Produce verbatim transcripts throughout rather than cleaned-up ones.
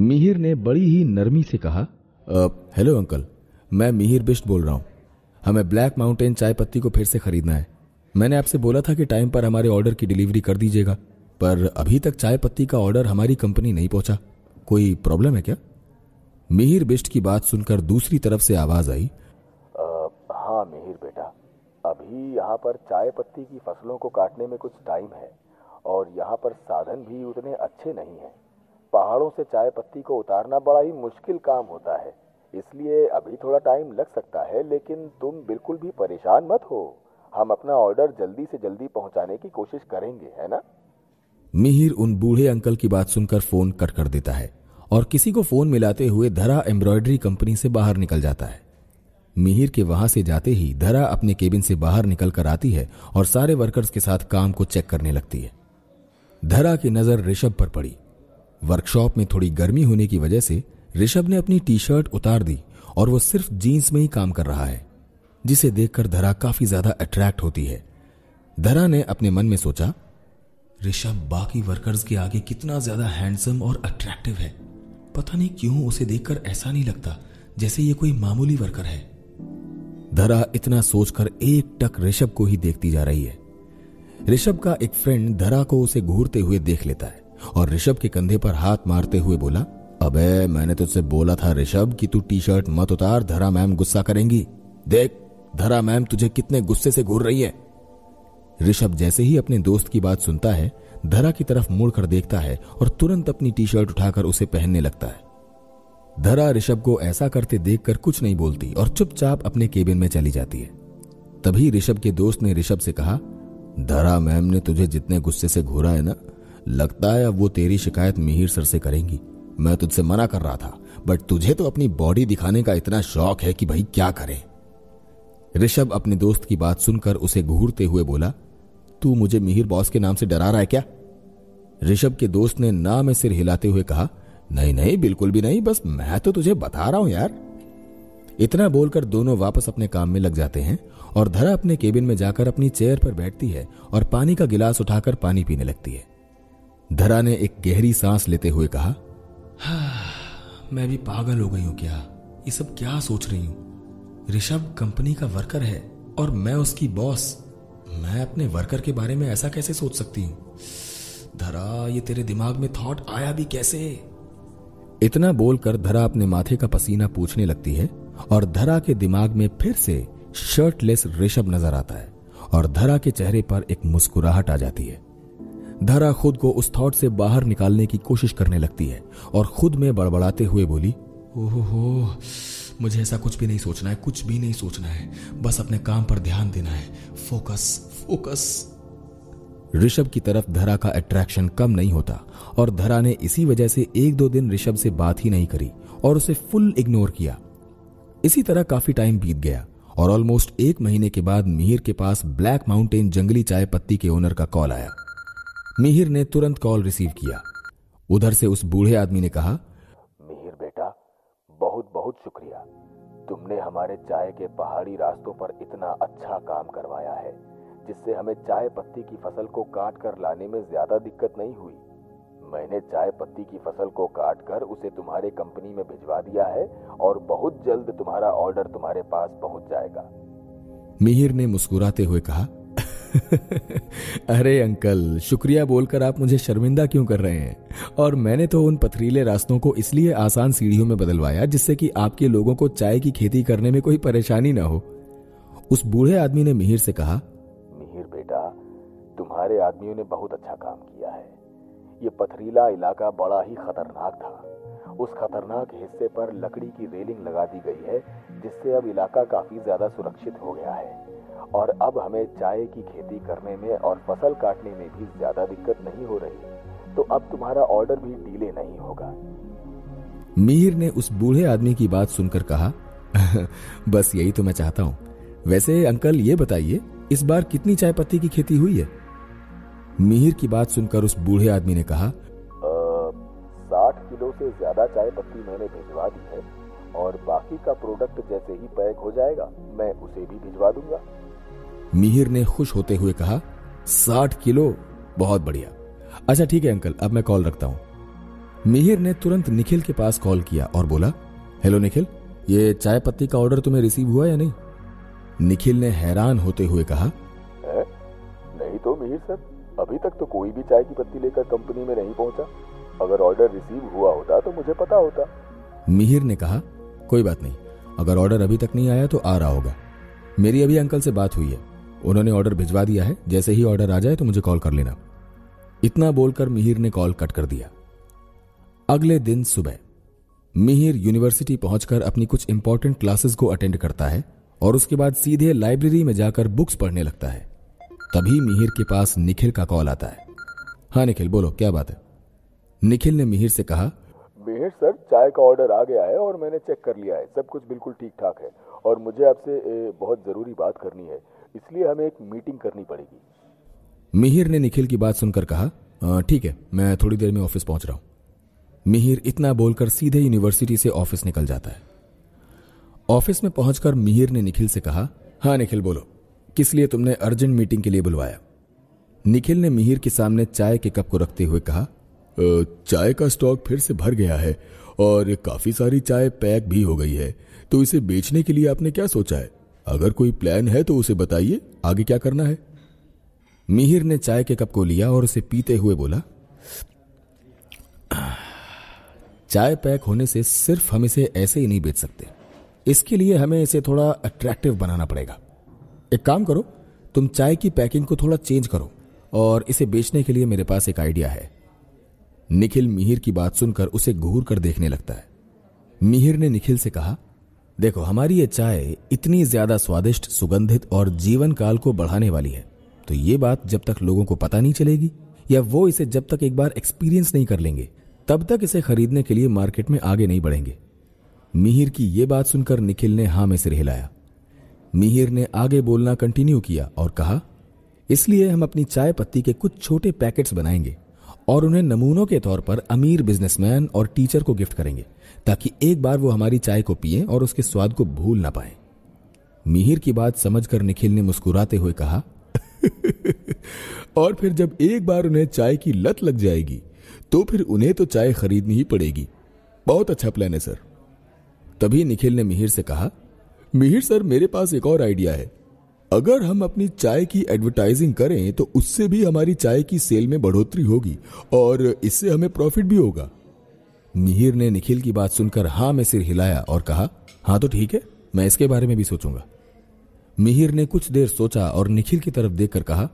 मिहिर ने बड़ी ही नरमी से कहा, हेलो अंकल, मैं मिहिर बिष्ट बोल रहा हूँ। हमें ब्लैक माउंटेन चाय पत्ती को फिर से खरीदना है। मैंने आपसे बोला था कि टाइम पर हमारे ऑर्डर की डिलीवरी कर दीजिएगा, पर अभी तक चाय पत्ती का ऑर्डर हमारी कंपनी नहीं पहुंचा। कोई प्रॉब्लम है क्या? मिहिर बिष्ट की बात सुनकर दूसरी तरफ से आवाज आई, हाँ मिहिर बेटा, अभी यहाँ पर चाय पत्ती की फसलों को काटने में कुछ टाइम है और यहाँ पर साधन भी उतने अच्छे नहीं हैं। पहाड़ों से चाय पत्ती को उतारना बड़ा ही मुश्किल काम होता है, इसलिए अभी थोड़ा टाइम लग सकता है, लेकिन तुम बिल्कुल भी परेशान मत हो। हम अपना ऑर्डर जल्दी से जल्दी पहुंचाने की कोशिश करेंगे, है ना? मिहिर उन बूढ़े अंकल की बात सुनकर फोन कट कर देता है और किसी को फोन मिलाते हुए धरा एम्ब्रॉयडरी कंपनी से बाहर निकल जाता है। मिहिर के वहां से जाते ही धरा अपने केबिन से बाहर निकल कर आती है और सारे वर्कर्स के साथ काम को चेक करने लगती है। धरा की नजर ऋषभ पर पड़ी। वर्कशॉप में थोड़ी गर्मी होने की वजह से ऋषभ ने अपनी टी शर्ट उतार दी और वो सिर्फ जीन्स में ही काम कर रहा है, जिसे देखकर धरा काफी ज्यादा अट्रैक्ट होती है। धरा ने अपने मन में सोचा, ऋषभ बाकी वर्कर्स के आगे कितना ज्यादा हैंडसम और अट्रैक्टिव है। पता नहीं क्यों उसे देखकर ऐसा नहीं लगता जैसे ये कोई मामूली वर्कर है। धरा इतना सोचकर एक टक ऋषभ को ही देखती जा रही है। ऋषभ का एक फ्रेंड धरा को उसे घूरते हुए देख लेता है और ऋषभ के कंधे पर हाथ मारते हुए बोला, अबे मैंने तुझसे बोला था ऋषभ कि तू टी शर्ट मत उतार, धरा मैम गुस्सा करेंगी। देख धरा मैम तुझे कितने गुस्से से घूर रही है। ऋषभ जैसे ही अपने दोस्त की बात सुनता है, धरा की तरफ मुड़कर देखता है और तुरंत अपनी टी शर्ट उठाकर उसे पहनने लगता है। धरा ऋषभ को ऐसा करते देखकर कुछ नहीं बोलती और चुपचाप अपने केबिन में चली जाती है। तभी ऋषभ के दोस्त ने ऋषभ से कहा, धरा मैम ने तुझे जितने गुस्से से घूरा है ना, लगता है अब वो तेरी शिकायत मिहिर सर से करेंगी। मैं तुझसे मना कर रहा था, बट तुझे तो अपनी बॉडी दिखाने का इतना शौक है कि भाई क्या करें। ऋषभ अपने दोस्त की बात सुनकर उसे घूरते हुए बोला, तू मुझे मिहिर बॉस के नाम से डरा रहा है क्या? ऋषभ के दोस्त ने ना में सिर हिलाते हुए कहा, नहीं नहीं बिल्कुल भी नहीं, बस मैं तो तुझे बता रहा हूं यार। इतना बोलकर दोनों वापस अपने काम में लग जाते हैं और धरा अपने केबिन में जाकर अपनी चेयर पर बैठती है और पानी का गिलास उठाकर पानी पीने लगती है। धरा ने एक गहरी सांस लेते हुए कहा, हाँ, मैं भी पागल हो गई हूं क्या? ये सब क्या सोच रही हूं? ऋषभ कंपनी का वर्कर है और मैं उसकी बॉस। मैं अपने वर्कर के बारे में ऐसा कैसे सोच सकती हूं? धरा, ये तेरे दिमाग में थॉट आया भी कैसे? इतना बोलकर धरा अपने माथे का पसीना पूछने लगती है और धरा के दिमाग में फिर से शर्टलेस ऋषभ नजर आता है और धरा के चेहरे पर एक मुस्कुराहट आ जाती है। धरा खुद को उस थॉट से बाहर निकालने की कोशिश करने लगती है और खुद में बड़बड़ाते हुए बोली, ओहो, मुझे ऐसा कुछ भी नहीं सोचना है, कुछ भी नहीं सोचना है, बस अपने काम पर ध्यान देना है, फोकस फोकस। ऋषभ की तरफ धरा का अट्रैक्शन कम नहीं होता और धरा ने इसी वजह से एक दो दिन ऋषभ से बात ही नहीं करी और उसे फुल इग्नोर किया। इसी तरह काफी टाइम बीत गया और ऑलमोस्ट एक महीने के बाद मिहिर के पास ब्लैक माउंटेन जंगली चाय पत्ती के ओनर का कॉल आया। मिहिर ने तुरंत कॉल रिसीव किया। उधर से उस बूढ़े आदमी ने कहा, मिहिर बेटा, बहुत बहुत शुक्रिया, तुमने हमारे चाय के पहाड़ी रास्तों पर इतना अच्छा काम करवाया है, जिससे हमें चाय पत्ती की फसल को काट कर लाने में ज्यादा दिक्कत नहीं हुई। मैंने चाय पत्ती की फसल को काट कर उसे तुम्हारे कंपनी में भिजवा दिया है और बहुत जल्द तुम्हारा ऑर्डर तुम्हारे पास पहुंच जाएगा। मिहिर ने मुस्कुराते हुए कहा, अरे अंकल, शुक्रिया बोलकर आप मुझे शर्मिंदा क्यों कर रहे हैं? और मैंने तो उन पथरीले रास्तों को इसलिए आसान सीढ़ियों में बदलवाया जिससे कि आपके लोगों को चाय की खेती करने में कोई परेशानी ना हो। उस बूढ़े आदमी ने मिहिर से कहा, मिहिर बेटा, तुम्हारे आदमियों ने बहुत अच्छा काम किया है। ये पथरीला इलाका बड़ा ही खतरनाक था। उस खतरनाक हिस्से पर लकड़ी की रेलिंग लगा दी गई है, जिससे अब इलाका काफी ज्यादा सुरक्षित हो गया है और अब हमें चाय की खेती करने में और फसल काटने में भी ज्यादा दिक्कत नहीं हो रही। तो अब तुम्हारा ऑर्डर भी डिले नहीं होगा। मिहिर ने उस बूढ़े आदमी की बात सुनकर कहा, बस यही तो मैं चाहता हूँ। वैसे अंकल ये बताइए, इस बार कितनी चाय पत्ती की खेती हुई है? मिहिर की बात सुनकर उस बूढ़े आदमी ने कहा, साठ किलो से ज्यादा चाय पत्ती मैंने भिजवा दी है और बाकी का प्रोडक्ट जैसे ही पैक हो जाएगा मैं उसे भी भिजवा दूंगा। मिहिर ने खुश होते हुए कहा, साठ किलो, बहुत बढ़िया। अच्छा ठीक है अंकल, अब मैं कॉल रखता हूँ। मिहिर ने तुरंत निखिल के पास कॉल किया और बोला, हेलो निखिल, ये चाय पत्ती का ऑर्डर तुम्हें रिसीव हुआ या नहीं? निखिल ने हैरान होते हुए कहा, है? नहीं तो मिहिर सर, अभी तक तो कोई भी चाय की पत्ती लेकर कंपनी में नहीं पहुंचा। अगर ऑर्डर रिसीव हुआ होता तो मुझे पता होता। मिहिर ने कहा, कोई बात नहीं, अगर ऑर्डर अभी तक नहीं आया तो आ रहा होगा। मेरी अभी अंकल से बात हुई है, उन्होंने ऑर्डर भिजवा दिया है। जैसे ही ऑर्डर आ जाए तो मुझे कॉल कर लेना। इतना बोलकर मिहिर ने कॉल कट कर दिया। अगले दिन सुबह मिहिर यूनिवर्सिटी पहुंचकर अपनी कुछ इंपॉर्टेंट क्लासेस को अटेंड करता है और उसके बाद सीधे लाइब्रेरी में जाकर बुक्स पढ़ने लगता है। तभी मिहिर के पास निखिल का कॉल आता है। हाँ निखिल, बोलो क्या बात है? निखिल ने मिहिर से कहा, मिहिर सर, चाय का ऑर्डर आ गया है और मैंने चेक कर लिया है, सब कुछ बिल्कुल ठीक ठाक है और मुझे आपसे बहुत जरूरी बात करनी है, इसलिए हमें एक मीटिंग करनी पड़ेगी। मिहिर ने निखिल की बात सुनकर कहा, ठीक है, मैं थोड़ी देर में ऑफिस पहुंच रहा हूं। मिहिर इतना बोलकर सीधे यूनिवर्सिटी से ऑफिस निकल जाता है। ऑफिस में पहुंचकर मिहिर ने निखिल से कहा, हाँ निखिल बोलो, किस लिए तुमने अर्जेंट मीटिंग के लिए बुलवाया? निखिल ने मिहिर के सामने चाय के कप को रखते हुए कहा, चाय का स्टॉक फिर से भर गया है और काफी सारी चाय पैक भी हो गई है, तो इसे बेचने के लिए आपने क्या सोचा है? अगर कोई प्लान है तो उसे बताइए, आगे क्या करना है? मिहिर ने चाय के कप को लिया और उसे पीते हुए बोला, चाय पैक होने से सिर्फ हम इसे ऐसे ही नहीं बेच सकते, इसके लिए हमें इसे थोड़ा अट्रैक्टिव बनाना पड़ेगा। एक काम करो, तुम चाय की पैकिंग को थोड़ा चेंज करो और इसे बेचने के लिए मेरे पास एक आइडिया है। निखिल मिहिर की बात सुनकर उसे घूर कर देखने लगता है। मिहिर ने निखिल से कहा, देखो, हमारी ये चाय इतनी ज्यादा स्वादिष्ट, सुगंधित और जीवन काल को बढ़ाने वाली है, तो ये बात जब तक लोगों को पता नहीं चलेगी या वो इसे जब तक एक बार एक्सपीरियंस नहीं कर लेंगे, तब तक इसे खरीदने के लिए मार्केट में आगे नहीं बढ़ेंगे। मिहिर की ये बात सुनकर निखिल ने हाँ में सिर हिलाया। मिहिर ने आगे बोलना कंटिन्यू किया और कहा, इसलिए हम अपनी चाय पत्ती के कुछ छोटे पैकेट्स बनाएंगे और उन्हें नमूनों के तौर पर अमीर बिजनेसमैन और टीचर को गिफ्ट करेंगे, ताकि एक बार वो हमारी चाय को पिएं और उसके स्वाद को भूल ना पाएं। मिहिर की बात समझकर निखिल ने मुस्कुराते हुए कहा, और फिर जब एक बार उन्हें चाय की लत लग जाएगी तो फिर उन्हें तो चाय खरीदनी ही पड़ेगी। बहुत अच्छा प्लान है सर। तभी निखिल ने मिहिर से कहा, मिहिर सर, मेरे पास एक और आइडिया है। अगर हम अपनी चाय की एडवर्टाइजिंग करें तो उससे भी हमारी चाय की सेल में बढ़ोतरी होगी और इससे हमें प्रॉफिट भी होगा। मिहिर ने निखिल की बात सुनकर हाँ में सिर हिलाया और कहा, हाँ तो ठीक है, मैं इसके बारे में भी सोचूंगा। मिहिर ने कुछ देर सोचा और निखिल की तरफ देखकर कहा,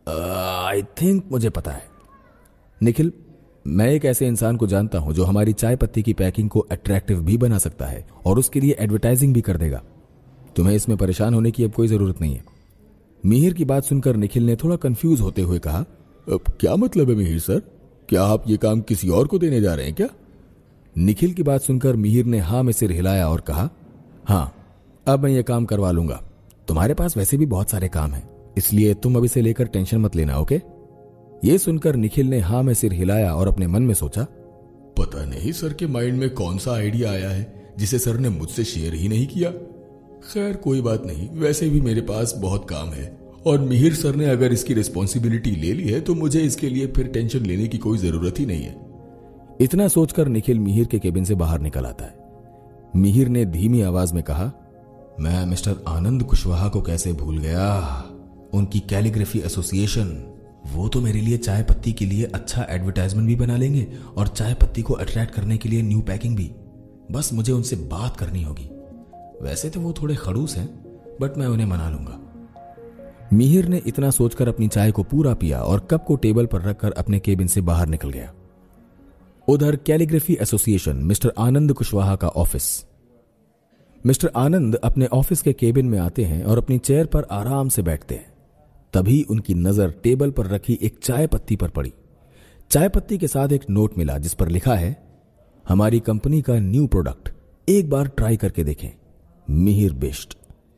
आई थिंक मुझे पता है। निखिल, मैं एक ऐसे इंसान को जानता हूं जो हमारी चाय पत्ती की पैकिंग को अट्रैक्टिव भी बना सकता है और उसके लिए एडवर्टाइजिंग भी कर देगा। तुम्हें इसमें परेशान होने की अब कोई जरूरत नहीं है। मिहिर की बात सुनकर निखिल ने थोड़ा कंफ्यूज होते हुए कहा, अब क्या मतलब है मिहिर सर? क्या आप ये काम किसी और को देने जा रहे हैं क्या? निखिल की बात सुनकर मिहिर ने हाँ में सिर हिलाया और कहा, हाँ, अब मैं ये काम करवा लूंगा। तुम्हारे पास वैसे भी बहुत सारे काम हैं, इसलिए तुम अब इसे लेकर टेंशन मत लेना, ओके? ये सुनकर निखिल ने हाँ में सिर हिलाया और अपने मन में सोचा, पता नहीं सर के माइंड में कौन सा आइडिया आया है जिसे सर ने मुझसे शेयर ही नहीं किया। खैर कोई बात नहीं, वैसे भी मेरे पास बहुत काम है और मिहिर सर ने अगर इसकी रिस्पॉन्सिबिलिटी ले ली है तो मुझे इसके लिए फिर टेंशन लेने की कोई जरूरत ही नहीं है। इतना सोचकर निखिल मिहिर के केबिन से बाहर निकल आता है। मिहिर ने धीमी आवाज में कहा, मैं मिस्टर आनंद कुशवाहा को कैसे भूल गया। उनकी कैलीग्राफी एसोसिएशन, वो तो मेरे लिए चाय पत्ती के लिए अच्छा एडवर्टाइजमेंट भी बना लेंगे और चाय पत्ती को अट्रैक्ट करने के लिए न्यू पैकिंग भी। बस मुझे उनसे बात करनी होगी। वैसे तो वो थोड़े खड़ूस हैं, बट मैं उन्हें मना लूंगा। मिहिर ने इतना सोचकर अपनी चाय को पूरा पिया और कप को टेबल पर रखकर अपने केबिन से बाहर निकल गया। उधर calligraphy association, mister Anand Kushwaha का ऑफिस। मिस्टर आनंद अपने ऑफिस के केबिन में आते हैं और अपनी चेयर पर आराम से बैठते हैं। तभी उनकी नजर टेबल पर रखी एक चाय पत्ती पर पड़ी। चाय पत्ती के साथ एक नोट मिला जिस पर लिखा है, हमारी कंपनी का न्यू प्रोडक्ट, एक बार ट्राई करके देखें, मिहिर बिष्ट।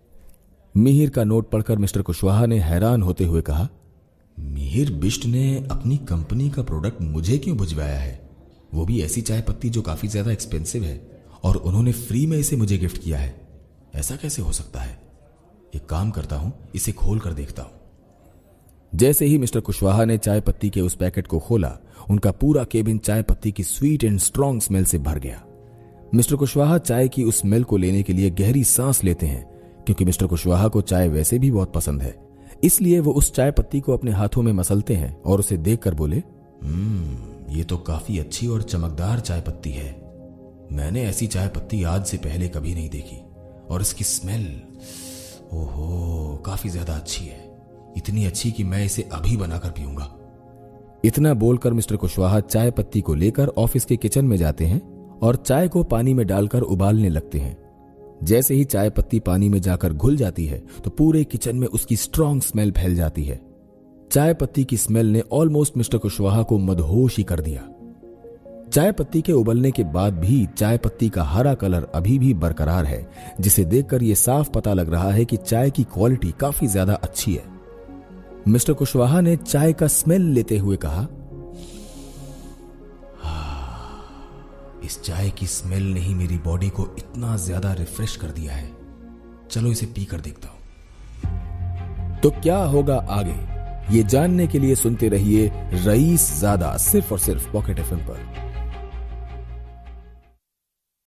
मिहिर का नोट पढ़कर मिस्टर कुशवाहा ने हैरान होते हुए कहा, मिहिर बिष्ट ने अपनी कंपनी का प्रोडक्ट मुझे क्यों भिजवाया है? वो भी ऐसी चाय पत्ती जो काफी ज्यादा एक्सपेंसिव है, और उन्होंने फ्री में इसे मुझे गिफ्ट किया है। ऐसा कैसे हो सकता है? एक काम करता हूं, इसे खोल कर देखता हूं। जैसे ही मिस्टर कुशवाहा ने चाय पत्ती के उस पैकेट को खोला, उनका पूरा केबिन चाय पत्ती की स्वीट एंड स्ट्रॉन्ग स्मेल से भर गया। मिस्टर कुशवाहा चाय की उस स्मेल को लेने के लिए गहरी सांस लेते हैं, क्योंकि मिस्टर कुशवाहा को चाय वैसे भी बहुत पसंद है। इसलिए वो उस चाय पत्ती को अपने हाथों में मसलते हैं और उसे देखकर बोले, हम्म ये तो काफी अच्छी और चमकदार चाय पत्ती है। मैंने ऐसी चाय पत्ती आज से पहले कभी नहीं देखी, और इसकी स्मेल ओहो काफी ज्यादा अच्छी है, इतनी अच्छी कि मैं इसे अभी बनाकर पीऊंगा। इतना बोलकर मिस्टर कुशवाहा चाय पत्ती को लेकर ऑफिस के किचन में जाते हैं और चाय को पानी में डालकर उबालने लगते हैं। जैसे ही चाय पत्ती पानी में जाकर घुल जाती है तो पूरे किचन में उसकी स्ट्रॉन्ग स्मेल फैल जाती है। चाय पत्ती की स्मेल ने ऑलमोस्ट मिस्टर कुशवाहा को मदहोश ही कर दिया। चाय पत्ती के उबलने के बाद भी चाय पत्ती का हरा कलर अभी भी बरकरार है, जिसे देखकर यह साफ पता लग रहा है कि चाय की क्वालिटी काफी ज्यादा अच्छी है। मिस्टर कुशवाहा ने चाय का स्मेल लेते हुए कहा, इस चाय की स्मेल ने ही मेरी बॉडी को इतना ज्यादा रिफ्रेश कर दिया है, चलो इसे पी कर देखता हूं। तो क्या होगा आगे, ये जानने के लिए सुनते रहिए रईस ज़ादा, सिर्फ और सिर्फ पॉकेट एफएम पर।